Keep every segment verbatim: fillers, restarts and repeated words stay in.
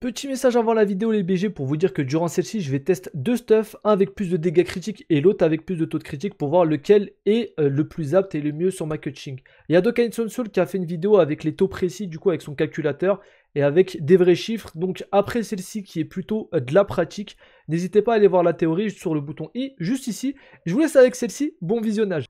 Petit message avant la vidéo les B G pour vous dire que durant celle-ci je vais tester deux stuffs, un avec plus de dégâts critiques et l'autre avec plus de taux de critique pour voir lequel est euh, le plus apte et le mieux sur ma coaching. Il y a Dokkan Soul qui a fait une vidéo avec les taux précis du coup avec son calculateur et avec des vrais chiffres. Donc après celle-ci qui est plutôt euh, de la pratique, n'hésitez pas à aller voir la théorie sur le bouton I juste ici. Je vous laisse avec celle-ci, bon visionnage.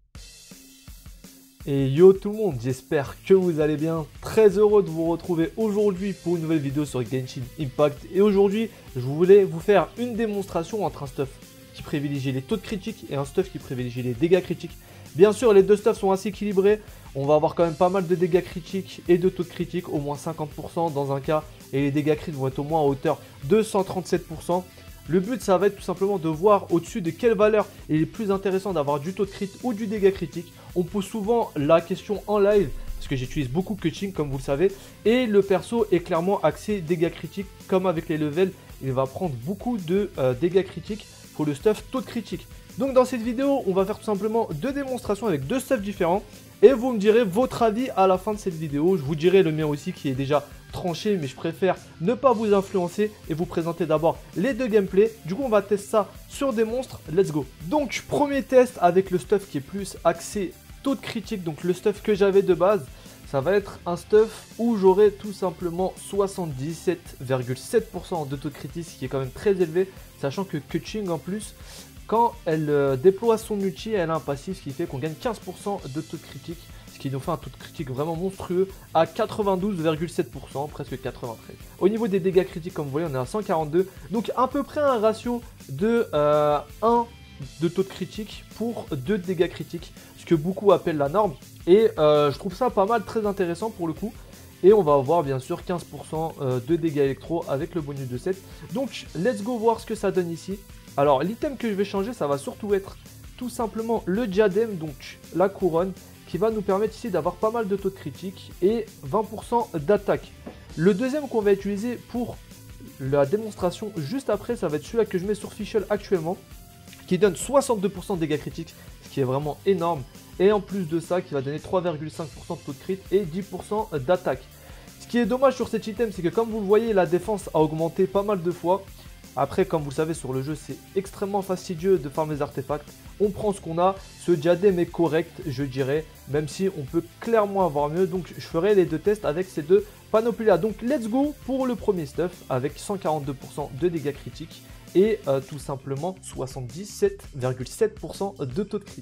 Et yo tout le monde, j'espère que vous allez bien. Très heureux de vous retrouver aujourd'hui pour une nouvelle vidéo sur Genshin Impact. Et aujourd'hui, je voulais vous faire une démonstration entre un stuff qui privilégie les taux de critique et un stuff qui privilégie les dégâts critiques. Bien sûr, les deux stuffs sont assez équilibrés. On va avoir quand même pas mal de dégâts critiques et de taux de critique, au moins cinquante pour cent dans un cas. Et les dégâts critiques vont être au moins à hauteur de cent trente-sept pour cent. Le but, ça va être tout simplement de voir au-dessus de quelle valeur il est plus intéressant d'avoir du taux de crit ou du dégât critique. On pose souvent la question en live, parce que j'utilise beaucoup coaching comme vous le savez. Et le perso est clairement axé dégâts critiques, comme avec les levels, il va prendre beaucoup de euh, dégâts critiques pour le stuff taux de critique. Donc dans cette vidéo, on va faire tout simplement deux démonstrations avec deux stuffs différents. Et vous me direz votre avis à la fin de cette vidéo. Je vous dirai le mien aussi qui est déjà tranché, mais je préfère ne pas vous influencer et vous présenter d'abord les deux gameplays. Du coup, on va tester ça sur des monstres. Let's go. Donc, premier test avec le stuff qui est plus axé taux de critique. Donc, le stuff que j'avais de base, ça va être un stuff où j'aurai tout simplement soixante-dix-sept virgule sept pour cent de taux de critique, ce qui est quand même très élevé, sachant que Keqing en plus, quand elle euh, déploie son ulti, elle a un passif, ce qui fait qu'on gagne quinze pour cent de taux de critique, ce qui nous fait un taux de critique vraiment monstrueux à quatre-vingt-douze virgule sept pour cent, presque quatre-vingt-treize. Au niveau des dégâts critiques, comme vous voyez, on est à cent quarante-deux, donc à peu près un ratio de euh, un de taux de critique pour deux de dégâts critiques, ce que beaucoup appellent la norme, et euh, je trouve ça pas mal, très intéressant pour le coup. Et on va avoir bien sûr quinze pour cent de dégâts électro avec le bonus de sept. Donc let's go voir ce que ça donne ici. Alors l'item que je vais changer, ça va surtout être tout simplement le diadème, donc la couronne, qui va nous permettre ici d'avoir pas mal de taux de critique et vingt pour cent d'attaque. Le deuxième qu'on va utiliser pour la démonstration juste après, ça va être celui-là que je mets sur Fischl actuellement, qui donne soixante-deux pour cent de dégâts critiques, ce qui est vraiment énorme. Et en plus de ça, qui va donner trois virgule cinq pour cent de taux de crit et dix pour cent d'attaque. Ce qui est dommage sur cet item, c'est que comme vous le voyez, la défense a augmenté pas mal de fois. Après, comme vous le savez, sur le jeu, c'est extrêmement fastidieux de farmer les artefacts. On prend ce qu'on a. Ce diadème est correct, je dirais, même si on peut clairement avoir mieux. Donc, je ferai les deux tests avec ces deux panoplies-là. Donc, let's go pour le premier stuff avec cent quarante-deux pour cent de dégâts critiques et euh, tout simplement soixante-dix-sept virgule sept pour cent de taux de crit.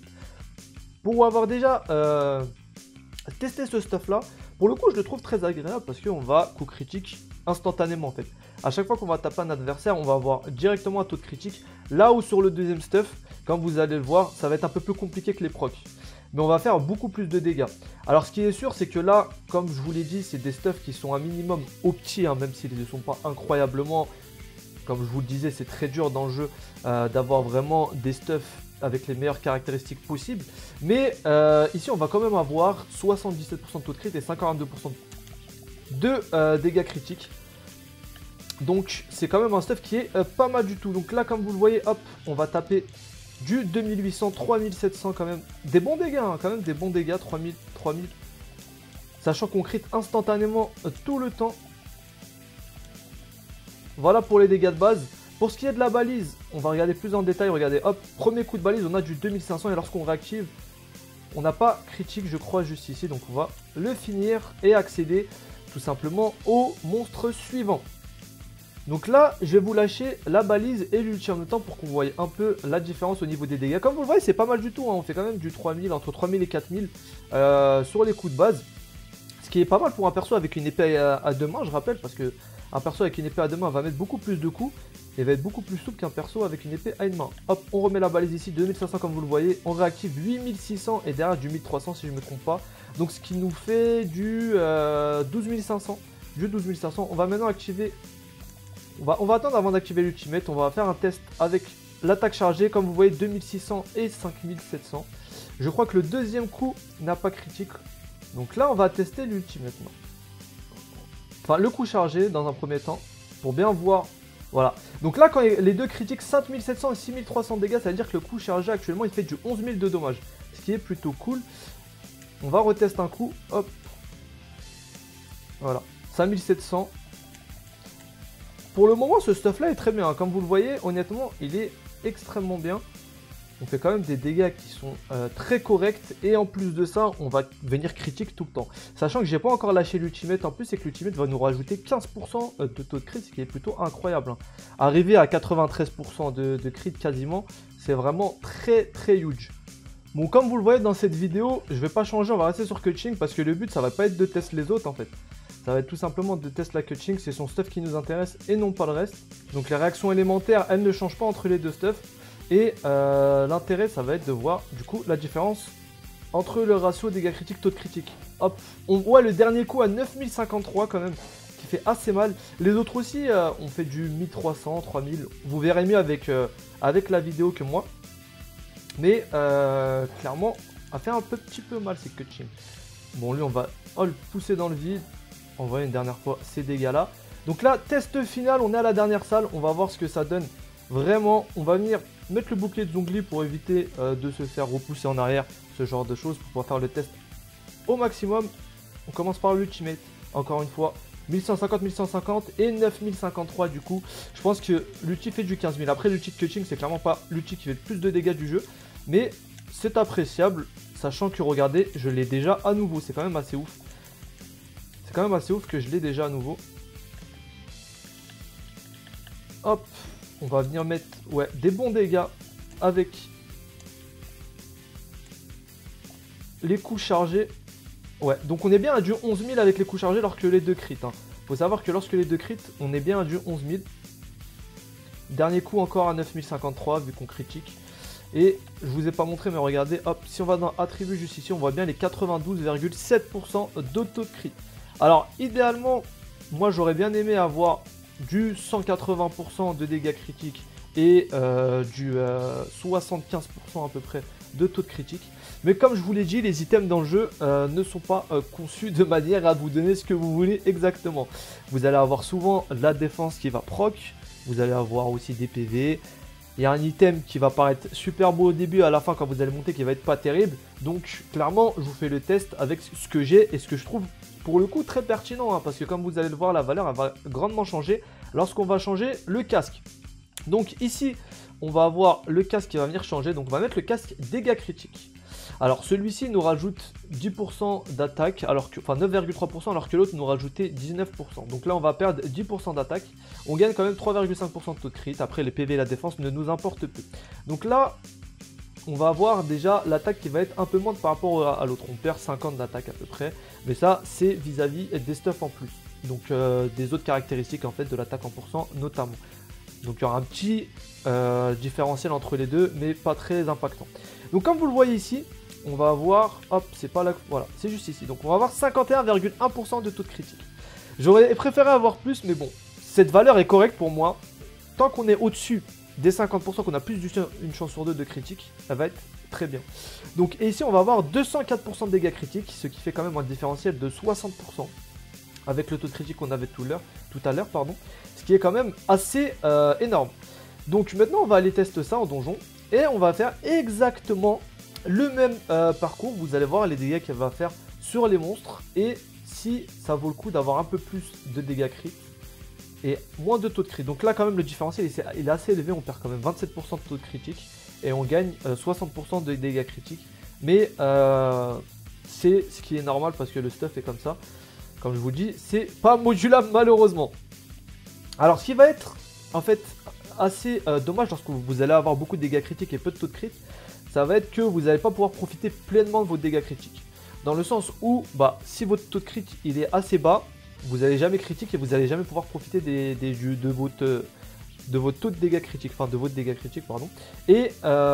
Pour avoir déjà euh, testé ce stuff-là, pour le coup, je le trouve très agréable parce qu'on va coup critique instantanément en fait. À chaque fois qu'on va taper un adversaire, on va avoir directement un taux de critique. Là où sur le deuxième stuff, comme vous allez le voir, ça va être un peu plus compliqué que les procs. Mais on va faire beaucoup plus de dégâts. Alors ce qui est sûr, c'est que là, comme je vous l'ai dit, c'est des stuffs qui sont un minimum opti, hein, même s'ils ne sont pas incroyablement. Comme je vous le disais, c'est très dur dans le jeu euh, d'avoir vraiment des stuffs avec les meilleures caractéristiques possibles. Mais euh, ici, on va quand même avoir soixante-dix-sept pour cent de taux de crit et cinquante-deux pour cent de euh, dégâts critiques. Donc, c'est quand même un stuff qui est euh, pas mal du tout. Donc là, comme vous le voyez, hop, on va taper du deux mille huit cents, trois mille sept cents quand même. Des bons dégâts, hein, quand même des bons dégâts, trois mille, trois mille. Sachant qu'on crit instantanément euh, tout le temps. Voilà pour les dégâts de base. Pour ce qui est de la balise, on va regarder plus en détail. Regardez, hop, premier coup de balise, on a du deux mille cinq cents et lorsqu'on réactive, on n'a pas critique, je crois, juste ici. Donc on va le finir et accéder tout simplement au monstre suivant. Donc là, je vais vous lâcher la balise et l'ulti en même temps pour qu'on voie un peu la différence au niveau des dégâts. Comme vous le voyez, c'est pas mal du tout, hein. On fait quand même du trois mille, entre trois mille et quatre mille euh, sur les coups de base. Ce qui est pas mal pour un perso avec une épée à, à deux mains, je rappelle, parce que un perso avec une épée à deux mains va mettre beaucoup plus de coups et va être beaucoup plus souple qu'un perso avec une épée à une main. Hop, on remet la balise ici, deux mille cinq cents comme vous le voyez. On réactive huit mille six cents et derrière du mille trois cents si je ne me trompe pas. Donc ce qui nous fait du euh, douze mille cinq cents. Du douze mille cinq cents. On va maintenant activer... On va, on va attendre avant d'activer l'ultimate. On va faire un test avec l'attaque chargée. Comme vous voyez, deux mille six cents et cinq mille sept cents. Je crois que le deuxième coup n'a pas critique. Donc là, on va tester l'ultimate maintenant. Enfin, le coup chargé dans un premier temps, pour bien voir, voilà. Donc là, quand les deux critiquent cinq mille sept cents et six mille trois cents dégâts, ça veut dire que le coup chargé actuellement, il fait du onze mille de dommages. Ce qui est plutôt cool. On va retester un coup, hop. Voilà, cinq mille sept cents. pour le moment, ce stuff là est très bien. Comme vous le voyez, honnêtement, il est extrêmement bien. On fait quand même des dégâts qui sont euh, très corrects. Et en plus de ça, on va venir critique tout le temps. Sachant que j'ai pas encore lâché l'ultimate en plus, c'est que l'ultimate va nous rajouter quinze pour cent de taux de crit, ce qui est plutôt incroyable. Hein. Arriver à quatre-vingt-treize pour cent de, de crit quasiment, c'est vraiment très très huge. Bon, comme vous le voyez dans cette vidéo, je vais pas changer, on va rester sur Keqing parce que le but, ça va pas être de tester les autres en fait. Ça va être tout simplement de tester la Keqing, c'est son stuff qui nous intéresse et non pas le reste. Donc les réactions élémentaires, elles ne changent pas entre les deux stuffs. Et euh, l'intérêt, ça va être de voir du coup la différence entre le ratio dégâts critiques, taux de critique. Hop, on voit le dernier coup à neuf mille cinquante-trois quand même, qui fait assez mal. Les autres aussi, euh, on fait du mille trois cents, trois mille. Vous verrez mieux avec, euh, avec la vidéo que moi. Mais euh, clairement, a fait un peu, petit peu mal ces Keqing. Bon, lui, on va oh, le pousser dans le vide. On voit une dernière fois ces dégâts-là. Donc là, test final, on est à la dernière salle. On va voir ce que ça donne. Vraiment, on va venir mettre le bouclier de Zhongli pour éviter euh, de se faire repousser en arrière, ce genre de choses, pour pouvoir faire le test au maximum. On commence par l'ultimate, encore une fois, mille cent cinquante, mille cent cinquante et neuf mille cinquante-trois du coup. Je pense que l'ulti fait du quinze mille. Après, l'ulti de Keqing, c'est clairement pas l'ulti qui fait le plus de dégâts du jeu, mais c'est appréciable, sachant que, regardez, je l'ai déjà à nouveau. C'est quand même assez ouf. C'est quand même assez ouf que je l'ai déjà à nouveau. Hop. On va venir mettre ouais, des bons dégâts avec les coups chargés. Ouais, donc on est bien à du onze mille avec les coups chargés alors que les deux crits. Hein. Faut savoir que lorsque les deux crits, on est bien à du onze mille. Dernier coup encore à neuf mille cinquante-trois vu qu'on critique. Et je vous ai pas montré mais regardez, hop, si on va dans attributs juste ici, on voit bien les quatre-vingt-douze virgule sept pour cent d'auto-crit. Alors idéalement, moi j'aurais bien aimé avoir du cent quatre-vingts pour cent de dégâts critiques et euh, du euh, soixante-quinze pour cent à peu près de taux de critique. Mais comme je vous l'ai dit, les items dans le jeu euh, ne sont pas euh, conçus de manière à vous donner ce que vous voulez exactement. Vous allez avoir souvent la défense qui va proc, vous allez avoir aussi des P V. Il y a un item qui va paraître super beau au début, à la fin quand vous allez monter qui va être pas terrible. Donc clairement, je vous fais le test avec ce que j'ai et ce que je trouve pour le coup très pertinent, hein, parce que comme vous allez le voir, la valeur elle va grandement changer lorsqu'on va changer le casque. Donc ici, on va avoir le casque qui va venir changer, donc on va mettre le casque dégâts critiques. Alors celui-ci nous rajoute dix pour cent d'attaque, alors que, enfin neuf virgule trois pour cent alors que l'autre nous rajoutait dix-neuf pour cent. Donc là on va perdre dix pour cent d'attaque, on gagne quand même trois virgule cinq pour cent de taux de crit, après les P V et la défense ne nous importent plus. Donc là, on va avoir déjà l'attaque qui va être un peu moindre par rapport à, à l'autre. On perd cinquante d'attaque à peu près. Mais ça, c'est vis-à-vis des stuffs en plus. Donc euh, des autres caractéristiques en fait de l'attaque en pourcent notamment. Donc il y aura un petit euh, différentiel entre les deux, mais pas très impactant. Donc comme vous le voyez ici, on va avoir, hop, c'est pas là, voilà, c'est juste ici. Donc on va avoir cinquante et un virgule un pour cent de taux de critique. J'aurais préféré avoir plus, mais bon, cette valeur est correcte pour moi. Tant qu'on est au-dessus des cinquante pour cent, qu'on a plus d'une chance sur deux de critique, ça va être très bien. Donc et ici on va avoir deux cent quatre pour cent de dégâts critiques, ce qui fait quand même un différentiel de soixante pour cent avec le taux de critique qu'on avait tout, tout à l'heure, pardon, ce qui est quand même assez euh, énorme. Donc maintenant on va aller tester ça en donjon et on va faire exactement le même euh, parcours. Vous allez voir les dégâts qu'elle va faire sur les monstres et si ça vaut le coup d'avoir un peu plus de dégâts critiques et moins de taux de crit. Donc là quand même le différentiel il est assez élevé, on perd quand même vingt-sept pour cent de taux de critique et on gagne euh, soixante pour cent de dégâts critiques. Mais euh, c'est ce qui est normal parce que le stuff est comme ça. Comme je vous dis, c'est pas modulable malheureusement. Alors ce qui va être en fait assez euh, dommage lorsque vous allez avoir beaucoup de dégâts critiques et peu de taux de crit, ça va être que vous n'allez pas pouvoir profiter pleinement de vos dégâts critiques. Dans le sens où bah, si votre taux de crit il est assez bas, vous n'allez jamais critique et vous n'allez jamais pouvoir profiter des, des, de, votre, de votre taux de dégâts critiques, enfin de votre dégâts critiques, pardon. Et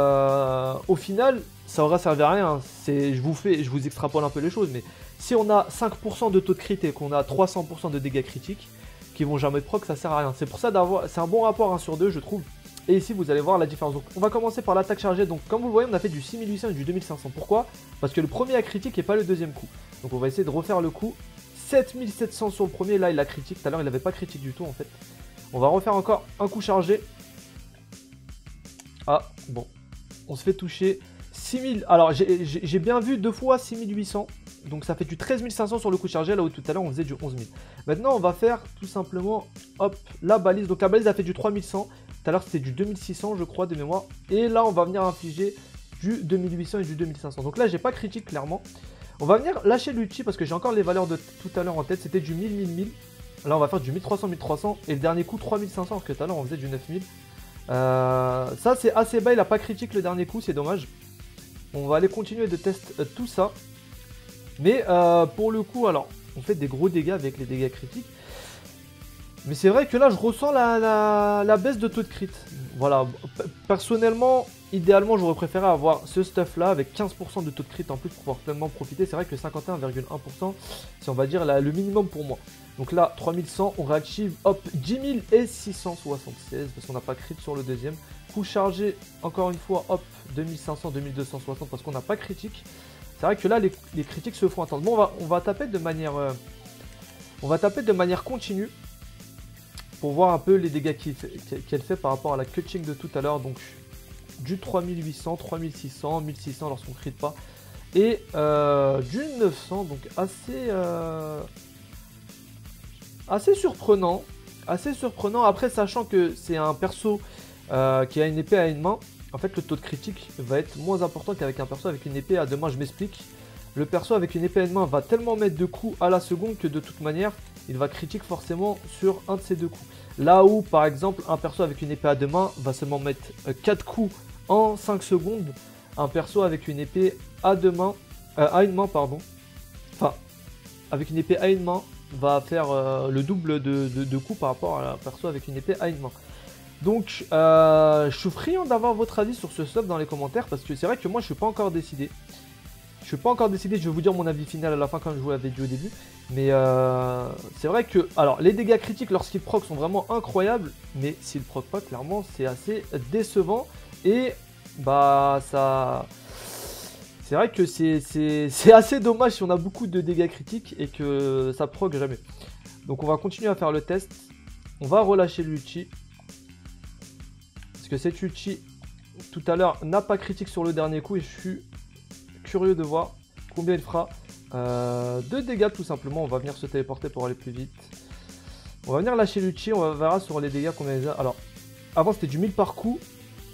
euh, au final, ça aura servi à rien. Je vous fais, je vous extrapole un peu les choses, mais si on a cinq pour cent de taux de crit et qu'on a trois cents pour cent de dégâts critiques, qui vont jamais proc, ça sert à rien. C'est pour ça d'avoir, c'est un bon rapport un sur deux, je trouve. Et ici, vous allez voir la différence. Donc, on va commencer par l'attaque chargée. Donc, comme vous le voyez, on a fait du six mille huit cents et du deux mille cinq cents. Pourquoi? Parce que le premier a critique et pas le deuxième coup. Donc, on va essayer de refaire le coup. sept mille sept cents sur le premier, là il a critique, tout à l'heure il n'avait pas critique du tout en fait. On va refaire encore un coup chargé. Ah bon, on se fait toucher six mille, alors j'ai bien vu deux fois six mille huit cents Donc ça fait du treize mille cinq cents sur le coup chargé, là où tout à l'heure on faisait du onze mille. Maintenant on va faire tout simplement, hop, la balise. Donc la balise a fait du trois mille cent. Tout à l'heure c'était du deux mille six cents je crois de mémoire. Et là on va venir infliger du deux mille huit cents et du deux mille cinq cents. Donc là j'ai pas critique clairement. On va venir lâcher l'ulti parce que j'ai encore les valeurs de tout à l'heure en tête. C'était du mille, mille, mille. Là on va faire du mille trois cents, mille trois cents. Et le dernier coup trois mille cinq cents, alors que tout à l'heure on faisait du neuf mille. Euh, ça c'est assez bas, il a pas critique le dernier coup, c'est dommage. On va aller continuer de tester euh, tout ça. Mais euh, pour le coup, alors, on fait des gros dégâts avec les dégâts critiques. Mais c'est vrai que là, je ressens la, la, la baisse de taux de crit. Voilà, personnellement, idéalement, j'aurais préféré avoir ce stuff-là avec quinze pour cent de taux de crit en plus pour pouvoir pleinement profiter. C'est vrai que cinquante et un virgule un pour cent, c'est on va dire la, le minimum pour moi. Donc là, trois mille cent, on réactive, hop, dix mille et six cent soixante-seize parce qu'on n'a pas crit sur le deuxième. Coup chargé, encore une fois, hop, deux mille cinq cents, deux mille deux cent soixante parce qu'on n'a pas critique. C'est vrai que là, les, les critiques se font attendre. Bon, on va, on va taper de manière, euh, on va taper de manière continue pour voir un peu les dégâts qu'elle fait, qu'elle fait par rapport à la cutting de tout à l'heure. Donc, du trois mille huit cents, trois mille six cents, mille six cents lorsqu'on ne crit pas. Et euh, du neuf cents, donc assez, euh, assez surprenant. Assez surprenant. Après, sachant que c'est un perso euh, qui a une épée à une main. En fait, le taux de critique va être moins important qu'avec un perso avec une épée à deux mains, je m'explique. Le perso avec une épée à une main va tellement mettre de coups à la seconde que de toute manière, il va critique forcément sur un de ces deux coups. Là où, par exemple, un perso avec une épée à deux mains va seulement mettre quatre coups en cinq secondes. Un perso avec une épée à deux mains, euh, à une main, pardon. Enfin, avec une épée à une main, va faire euh, le double de, de, de coups par rapport à un perso avec une épée à une main. Donc, euh, je suis friand d'avoir votre avis sur ce sub dans les commentaires parce que c'est vrai que moi je suis pas encore décidé. Je suis pas encore décidé, je vais vous dire mon avis final à la fin quand je vous l'avais dit au début. Mais euh, c'est vrai que, alors les dégâts critiques lorsqu'ils proc sont vraiment incroyables, mais s'ils proc pas, clairement c'est assez décevant. Et bah ça... C'est vrai que c'est assez dommage si on a beaucoup de dégâts critiques et que ça proc jamais. Donc on va continuer à faire le test. On va relâcher l'ulti. Que cet ulti tout à l'heure n'a pas critique sur le dernier coup et je suis curieux de voir combien il fera euh, de dégâts tout simplement. On va venir se téléporter pour aller plus vite. On va venir lâcher l'ulti, on verra sur les dégâts combien il a. Alors avant c'était du mille par coup.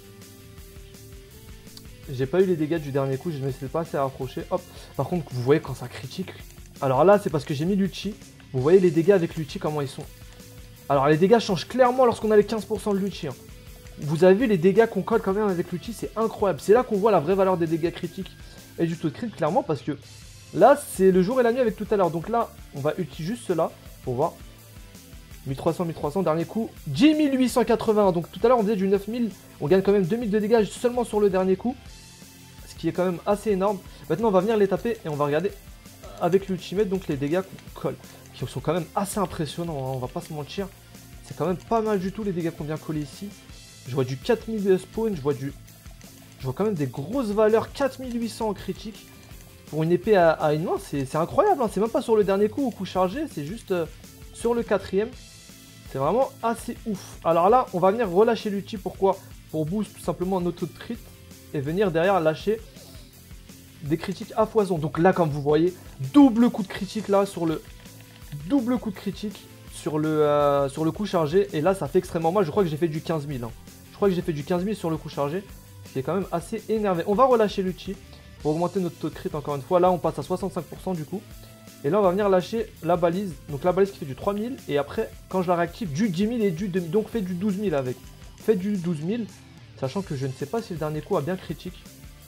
J'ai pas eu les dégâts du dernier coup, je ne me suis pas assez rapproché. Hop. Par contre vous voyez quand ça critique. Alors là c'est parce que j'ai mis l'ulti. Vous voyez les dégâts avec l'ulti comment ils sont. Alors les dégâts changent clairement lorsqu'on a les quinze pour cent de l'ulti. Hein. Vous avez vu les dégâts qu'on colle quand même avec l'ulti, c'est incroyable. C'est là qu'on voit la vraie valeur des dégâts critiques et du taux de crit clairement parce que là c'est le jour et la nuit avec tout à l'heure. Donc là on va utiliser juste cela pour voir. mille trois cents, mille trois cents, dernier coup, dix mille huit cent quatre-vingts. Donc tout à l'heure on faisait du neuf mille, on gagne quand même deux mille de dégâts seulement sur le dernier coup. Ce qui est quand même assez énorme. Maintenant on va venir les taper et on va regarder avec l'ultimate donc les dégâts qu'on colle. Qui sont quand même assez impressionnants, hein, on va pas se mentir. C'est quand même pas mal du tout les dégâts qu'on vient coller ici. Je vois du quatre mille de spawn, je vois du... Je vois quand même des grosses valeurs, quatre mille huit cents en critique. Pour une épée à, à une main, c'est incroyable, hein. C'est même pas sur le dernier coup au coup chargé, c'est juste euh, sur le quatrième. C'est vraiment assez ouf. Alors là, on va venir relâcher l'ulti, pourquoi? Pour boost tout simplement notre taux de crit. Et venir derrière lâcher des critiques à foison. Donc là, comme vous voyez, double coup de critique là sur le... Double coup de critique sur le, euh, sur le coup chargé. Et là, ça fait extrêmement mal, je crois que j'ai fait du quinze mille. Hein. Je crois que j'ai fait du quinze mille sur le coup chargé, ce qui est quand même assez énervé. On va relâcher l'ulti pour augmenter notre taux de crit encore une fois. Là, on passe à soixante-cinq pour cent du coup. Et là, on va venir lâcher la balise. Donc la balise qui fait du trois mille. Et après, quand je la réactive, du dix mille et du deux mille. Donc fait du douze mille avec. Fait du douze mille. Sachant que je ne sais pas si le dernier coup a bien critique.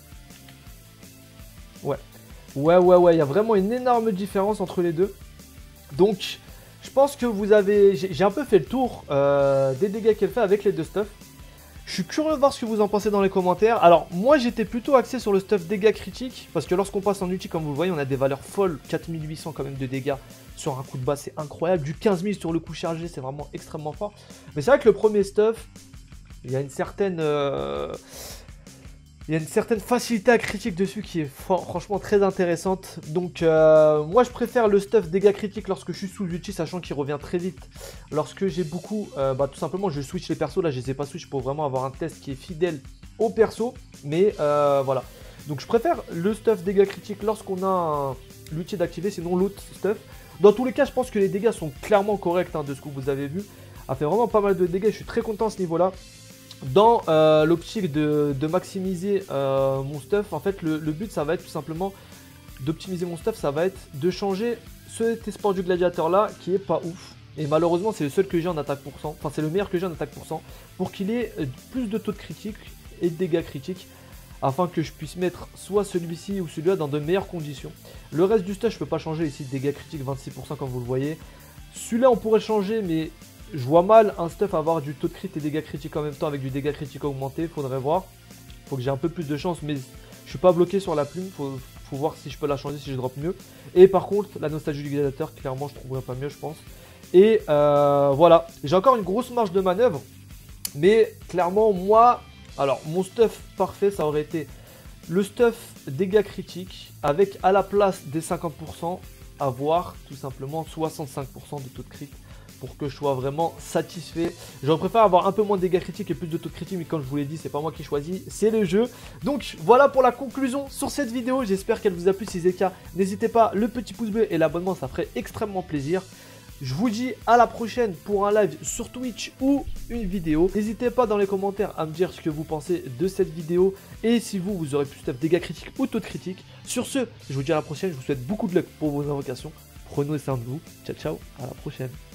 Ouais. Ouais, ouais, ouais. Il y a vraiment une énorme différence entre les deux. Donc, je pense que vous avez... J'ai un peu fait le tour euh, des dégâts qu'elle fait avec les deux stuffs. Je suis curieux de voir ce que vous en pensez dans les commentaires. Alors, moi, j'étais plutôt axé sur le stuff dégâts critiques. Parce que lorsqu'on passe en ulti, comme vous le voyez, on a des valeurs folles. quatre mille huit cents quand même de dégâts sur un coup de bas, c'est incroyable. Du quinze mille sur le coup chargé, c'est vraiment extrêmement fort. Mais c'est vrai que le premier stuff, il y a une certaine... Euh... Il y a une certaine facilité à critique dessus qui est franchement très intéressante. Donc euh, moi je préfère le stuff dégâts critiques lorsque je suis sous ulti, sachant qu'il revient très vite. Lorsque j'ai beaucoup, euh, bah tout simplement je switch les persos. Là je les ai pas switch pour vraiment avoir un test qui est fidèle au perso. Mais euh, voilà. Donc je préfère le stuff dégâts critiques lorsqu'on a l'outil d'activer, sinon l'autre stuff. Dans tous les cas, je pense que les dégâts sont clairement corrects hein, de ce que vous avez vu. A fait vraiment pas mal de dégâts, je suis très content à ce niveau-là. Dans euh, l'optique de, de maximiser euh, mon stuff, en fait le, le but ça va être tout simplement d'optimiser mon stuff, ça va être de changer cet espoir du gladiateur là qui est pas ouf. Et malheureusement c'est le seul que j'ai en attaque pour cent, enfin c'est le meilleur que j'ai en attaque pour cent, pour qu'il ait plus de taux de critique et de dégâts critiques, afin que je puisse mettre soit celui-ci ou celui-là dans de meilleures conditions. Le reste du stuff je peux pas changer ici, dégâts critiques vingt-six pour cent comme vous le voyez. Celui-là on pourrait changer mais je vois mal un stuff avoir du taux de crit et dégâts critiques en même temps avec du dégâts critiques augmenté, faudrait voir. Faut que j'ai un peu plus de chance mais je suis pas bloqué sur la plume, faut, faut voir si je peux la changer, si je drop mieux. Et par contre la nostalgie du gladiateur, clairement je trouverais pas mieux je pense. Et euh, voilà, j'ai encore une grosse marge de manœuvre, mais clairement moi, alors mon stuff parfait ça aurait été le stuff dégâts critiques avec à la place des cinquante pour cent avoir tout simplement soixante-cinq pour cent de taux de crit pour que je sois vraiment satisfait. J'aurais préféré avoir un peu moins de dégâts critiques et plus de taux de critique, mais comme je vous l'ai dit, c'est pas moi qui choisis, c'est le jeu. Donc voilà pour la conclusion sur cette vidéo, j'espère qu'elle vous a plu. Si c'est le cas, n'hésitez pas, le petit pouce bleu et l'abonnement, ça ferait extrêmement plaisir. Je vous dis à la prochaine pour un live sur Twitch ou une vidéo. N'hésitez pas dans les commentaires à me dire ce que vous pensez de cette vidéo et si vous, vous aurez plus de dégâts critiques ou taux de critique. Sur ce, je vous dis à la prochaine, je vous souhaite beaucoup de luck pour vos invocations. Prenez soin de vous, ciao ciao, à la prochaine.